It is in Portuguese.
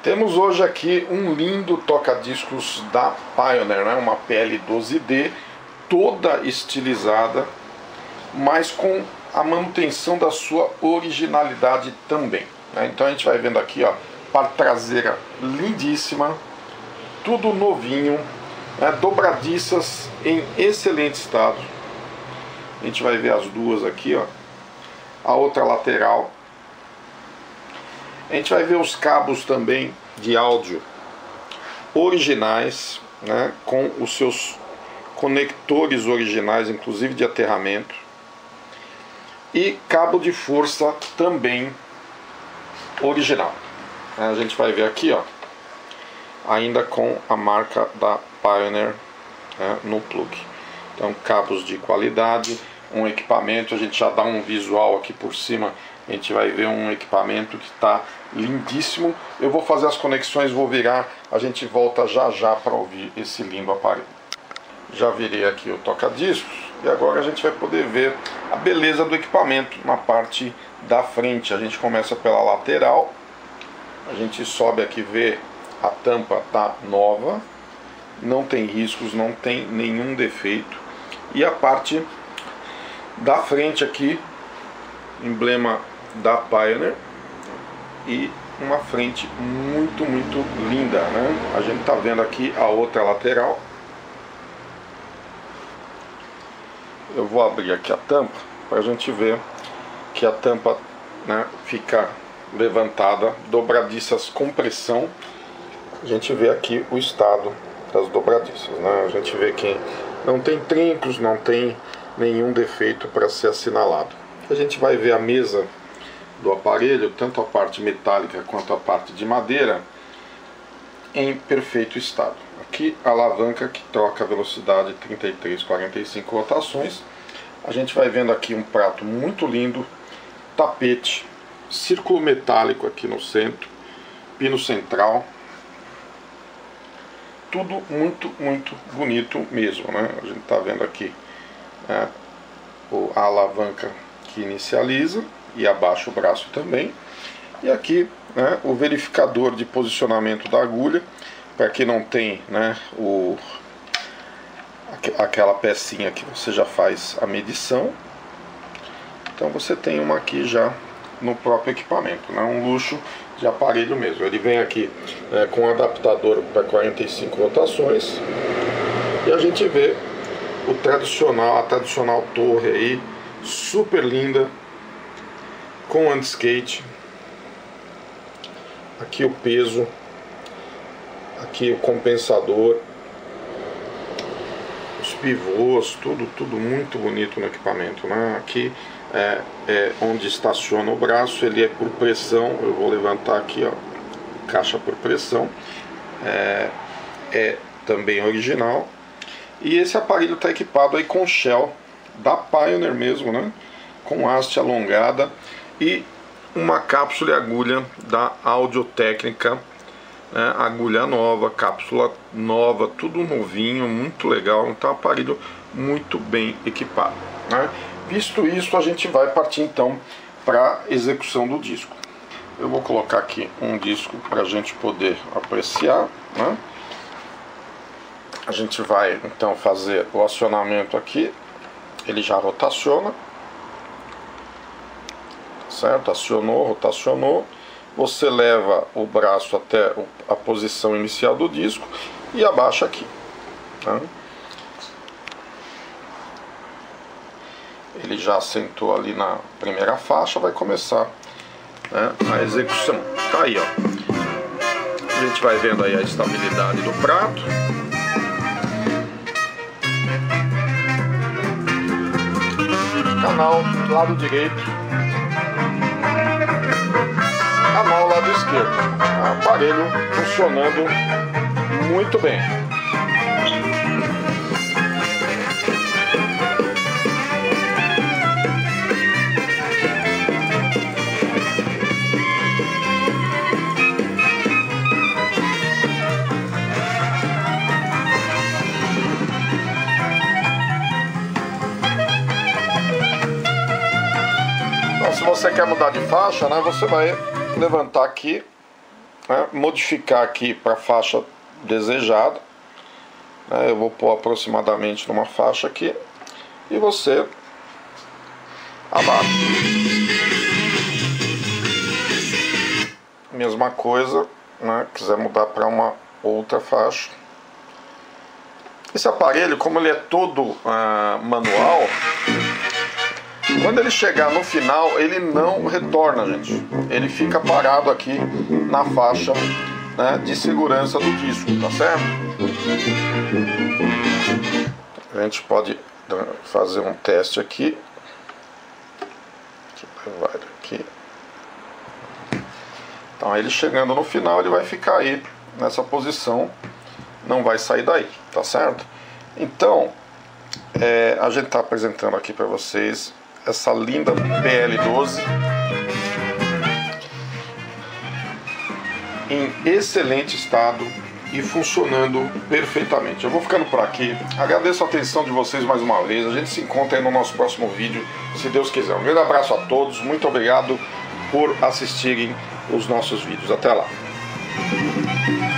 Temos hoje aqui um lindo toca-discos da Pioneer, né? Uma PL12D toda estilizada, mas com a manutenção da sua originalidade também, né? Então a gente vai vendo aqui, ó, parte traseira lindíssima, tudo novinho, né? Dobradiças em excelente estado. A gente vai ver as duas aqui, ó, a outra lateral. A gente vai ver os cabos também de áudio originais, né, com os seus conectores originais, inclusive de aterramento, e cabo de força também original. A gente vai ver aqui, ó, ainda com a marca da Pioneer, né, no plug. Então, cabos de qualidade, um equipamento, a gente já dá um visual aqui por cima. A gente vai ver um equipamento que está lindíssimo. Eu vou fazer as conexões, vou virar, a gente volta já já para ouvir esse lindo aparelho. Já virei aqui o toca-discos e agora a gente vai poder ver a beleza do equipamento na parte da frente. A gente começa pela lateral, a gente sobe aqui, vê a tampa tá nova, não tem riscos, não tem nenhum defeito. E a parte da frente aqui, emblema da Pioneer, e uma frente muito linda, né? A gente tá vendo aqui a outra lateral. Eu vou abrir aqui a tampa para a gente ver que a tampa, né, fica levantada, dobradiças com pressão. A gente vê aqui o estado das dobradiças, né? A gente vê que não tem trincos, não tem nenhum defeito para ser assinalado. A gente vai ver a mesa do aparelho, tanto a parte metálica quanto a parte de madeira, em perfeito estado. Aqui a alavanca que troca a velocidade 33-45 rotações. A gente vai vendo aqui um prato muito lindo, tapete, círculo metálico aqui no centro, pino central, tudo muito bonito mesmo, né? A gente está vendo aqui, né, a alavanca que inicializa e abaixa o braço também. E aqui, né, o verificador de posicionamento da agulha, para quem não tem, né, aquela pecinha que você já faz a medição. Então você tem uma aqui já no próprio equipamento, né, um luxo de aparelho mesmo. Ele vem aqui, né, com adaptador para 45 rotações, e a gente vê a tradicional torre aí, super linda, com anti-skate. Aqui o peso, aqui o compensador, os pivôs, tudo muito bonito no equipamento, né? Aqui é onde estaciona o braço, ele é por pressão. Eu vou levantar aqui, ó, caixa por pressão, é também original. E esse aparelho está equipado aí com shell da Pioneer mesmo, né? Com haste alongada e uma cápsula e agulha da Audio-Técnica, né? Agulha nova, cápsula nova, tudo novinho, muito legal. Então, aparelho muito bem equipado, né? Visto isso, a gente vai partir então para a execução do disco. Eu vou colocar aqui um disco para a gente poder apreciar, né? A gente vai então fazer o acionamento aqui. Ele já rotaciona, certo? Acionou, rotacionou. Você leva o braço até a posição inicial do disco e abaixa aqui, tá? Ele já assentou ali na primeira faixa, vai começar, né, a execução. Tá aí, ó. A gente vai vendo aí a estabilidade do prato. Canal lado direito, canal lado esquerdo. Aparelho funcionando muito bem. Se você quer mudar de faixa, né, você vai levantar aqui né, modificar aqui para a faixa desejada, né, eu vou pôr aproximadamente numa faixa aqui, e você abaixa. Mesma coisa, né, quiser mudar para uma outra faixa. Esse aparelho, como ele é todo manual, quando ele chegar no final, ele não retorna, gente. Ele fica parado aqui na faixa, né, de segurança do disco, tá certo? A gente pode fazer um teste aqui. Vai aqui. Então, ele chegando no final, ele vai ficar aí nessa posição, não vai sair daí, tá certo? Então, a gente está apresentando aqui para vocês essa linda PL12 em excelente estado e funcionando perfeitamente. Eu vou ficando por aqui, agradeço a atenção de vocês mais uma vez, a gente se encontra aí no nosso próximo vídeo, se Deus quiser. Um grande abraço a todos, muito obrigado por assistirem os nossos vídeos. Até lá!